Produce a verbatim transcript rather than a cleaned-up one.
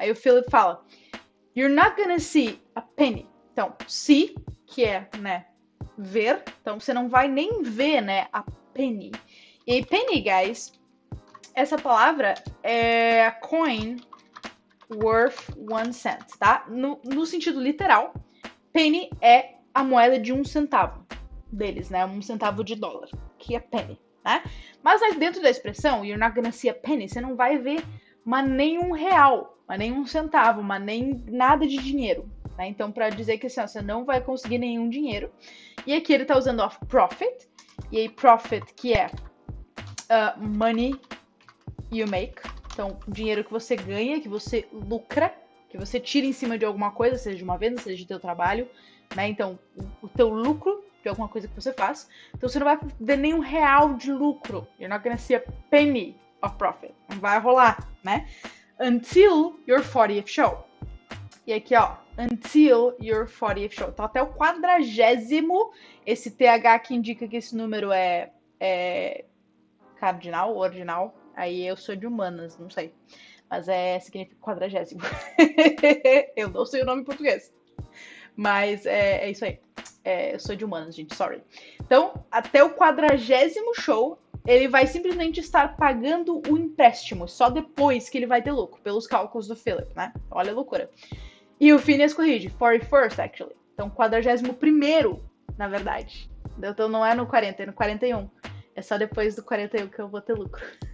Aí o Philip fala, you're not gonna see a penny. Então, see, que é, né, ver. Então, você não vai nem ver, né, a penny. E aí, penny, guys, essa palavra é a coin worth one cent, tá? No, no sentido literal, penny é a moeda de um centavo deles, né? Um centavo de dólar, que é penny, né? Mas dentro da expressão, you're not gonna see a penny, você não vai ver mas nem um real, mas nem um centavo, mas nem nada de dinheiro, né? Então, para dizer que assim, ó, você não vai conseguir nenhum dinheiro. E aqui ele tá usando of profit, e aí profit, que é uh, money you make. Então, dinheiro que você ganha, que você lucra, que você tira em cima de alguma coisa, seja de uma venda, seja de teu trabalho, né? Então, o, o teu lucro de alguma coisa que você faz. Então, você não vai ver nenhum real de lucro. You're not gonna see a penny of profit. Não vai rolar, né? Until your fortieth show. E aqui, ó, until your fortieth show. Então, até o quadragésimo, esse T H que indica que esse número é, é cardinal, ordinal. Aí eu sou de humanas, não sei. Mas é, significa quadragésimo. Eu não sei o nome em português. Mas é, é isso aí. É, eu sou de humanas, gente, sorry. Então, até o quadragésimo show, ele vai simplesmente estar pagando o empréstimo. Só depois que ele vai ter lucro, pelos cálculos do Philip, né? Olha a loucura. E o Phineas corrige, forty-first, actually. Então, quadragésimo primeiro, na verdade. Então, não é no quarenta, é no quarenta e um. É só depois do quarenta e um que eu vou ter lucro.